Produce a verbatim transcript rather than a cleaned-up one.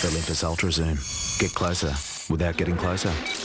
Olympus Ultra Zoom. Get closer without getting closer.